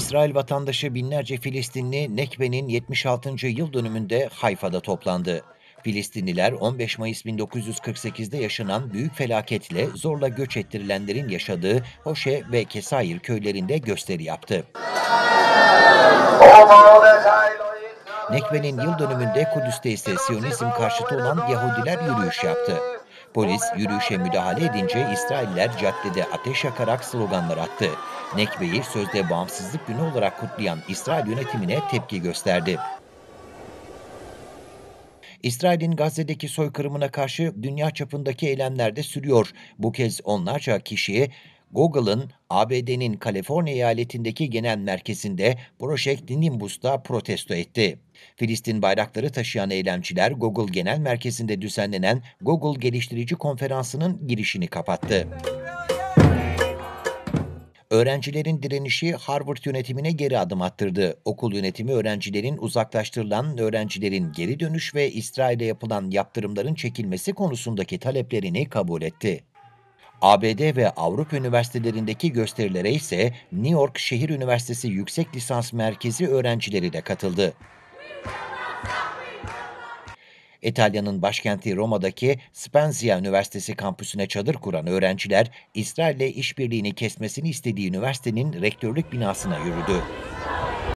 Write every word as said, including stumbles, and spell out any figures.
İsrail vatandaşı binlerce Filistinli Nekbe'nin yetmiş altıncı yıl dönümünde Hayfa'da toplandı. Filistinliler on beş Mayıs bin dokuz yüz kırk sekiz'de yaşanan büyük felaketle zorla göç ettirilenlerin yaşadığı Hoşe ve Kesayir köylerinde gösteri yaptı. Nekbe'nin yıl dönümünde Kudüs'te ise Siyonizm karşıtı olan Yahudiler yürüyüş yaptı. Polis yürüyüşe müdahale edince İsrailler caddede ateş yakarak sloganlar attı. Nekbe'yi sözde bağımsızlık günü olarak kutlayan İsrail yönetimine tepki gösterdi. İsrail'in Gazze'deki soykırımına karşı dünya çapındaki eylemler de sürüyor. Bu kez onlarca kişi Google'ın A B D'nin Kaliforniya eyaletindeki genel merkezinde Project Nimbus'ta protesto etti. Filistin bayrakları taşıyan eylemciler Google Genel Merkezi'nde düzenlenen Google Geliştirici Konferansı'nın girişini kapattı. Öğrencilerin direnişi Harvard yönetimine geri adım attırdı. Okul yönetimi öğrencilerin uzaklaştırılan öğrencilerin geri dönüş ve İsrail'e yapılan yaptırımların çekilmesi konusundaki taleplerini kabul etti. A B D ve Avrupa üniversitelerindeki gösterilere ise New York Şehir Üniversitesi Yüksek Lisans Merkezi öğrencileri de katıldı. İtalya'nın başkenti Roma'daki Spezia Üniversitesi kampüsüne çadır kuran öğrenciler, İsrail'le işbirliğini kesmesini istediği üniversitenin rektörlük binasına yürüdü.